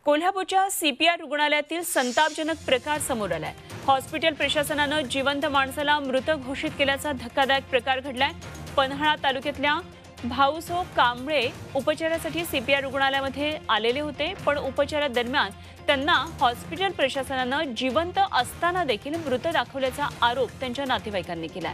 कोल्हापूरच्या सीपीआर रुग्णालयातील संतापजनक प्रकार समोर आलाय। हॉस्पिटल प्रशासनानं जिवंत माणसाला मृत घोषित केल्याचा धक्कादायक प्रकार घडलाय। पन्हाळा तालुक्यातल्या भाऊसो कांबळे उपचारासाठी सीपीआर रुग्णालयामध्ये आलेले होते, पण उपचारादरम्यान त्यांना हॉस्पिटल प्रशासनानं जिवंत असताना देखील मृत दाखवल्याचा आरोप त्यांच्या नातेवाईकांनी केलाय।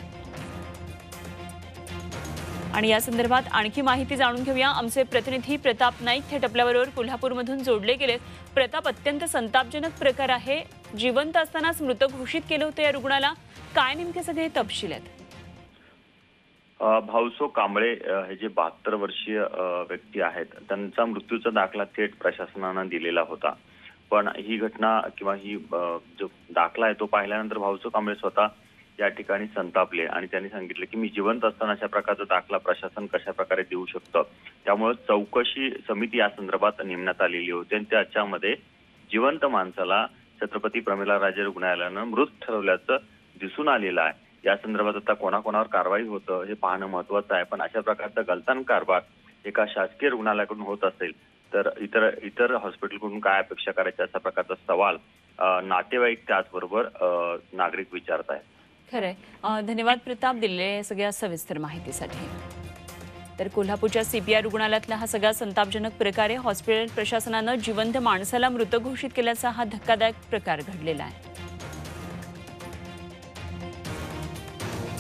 आणि या संदर्भात आणखी माहिती जाणून घेऊया। आमचे प्रतिनिधी प्रताप नाईक थेट आपल्याबरोबर कोल्हापूरमधून जोडले गेलेत। प्रताप, अत्यंत संतापजनक प्रकार आहे। जिवंत असतानाच मृत घोषित केलं होतं या रुग्णाला, काय नेमके सगळे तपशील आहेत? भाऊसो कांबळे हे जे 72 वर्षीय व्यक्ती आहेत, त्यांचा मृत्यूचा दाखला थेट प्रशासनानं दिलेला होता। पण ही घटना किंवा ही जो दाखला आहे तो पाहिल्यानंतर भाऊसो कांबळे स्वतः या ठिकाणी संतापले आणि त्यांनी सांगितले की मी जिवंत असताना अशा प्रकारचा दाखला प्रशासन कशा प्रकारे देऊ शकतं। त्यामुळे चौकशी समिती या संदर्भात नेमण्यात आलेली होती आणि त्याच्यामध्ये जिवंत माणसाला छत्रपती प्रमिलाराजे रुग्णालयानं मृत ठरवल्याचं दिसून आलेलं आहे। या संदर्भात आता कोणाकोणावर कारवाई होतं हे पाहणं महत्त्वाचं आहे। पण अशा प्रकारचा गलतान कारभार एका शासकीय रुग्णालयाकडून होत असेल तर इतर हॉस्पिटलकडून काय अपेक्षा करायची अशा प्रकारचा सवाल नातेवाईक त्याचबरोबर नागरिक विचारत आहेत। खरंय। धन्यवाद प्रताप, दिलेल्या सगळ्या सविस्तर माहितीसाठी। तर कोल्हापूरच्या सीपीआर रुग्णालयातला हा सगळा संतापजनक प्रकार आहे। हॉस्पिटल प्रशासनानं जिवंत माणसाला मृत घोषित केल्याचा हा धक्कादायक प्रकार घडलेला आहे।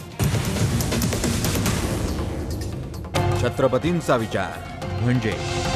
छत्रपतींचा विचार म्हणजे